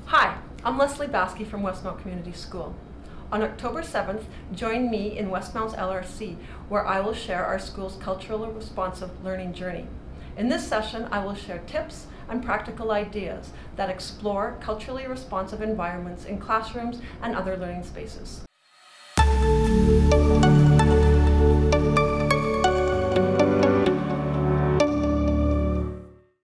Hi, I'm Leslie Basky from Westmount Community School. On October 7th, join me in Westmount's LRC, where I will share our school's culturally responsive learning journey. In this session, I will share tips and practical ideas that explore culturally responsive environments in classrooms and other learning spaces.